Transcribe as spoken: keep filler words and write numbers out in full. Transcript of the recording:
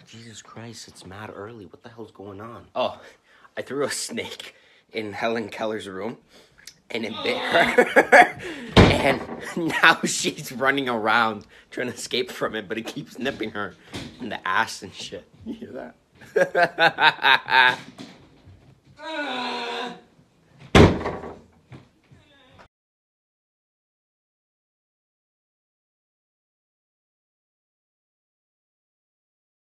Jesus Christ, it's mad early. What the hell's going on? Oh, I threw a snake in Hellen Keller's room, and it bit her. And now she's running around trying to escape from it, but it keeps nipping her in the ass and shit. You hear that?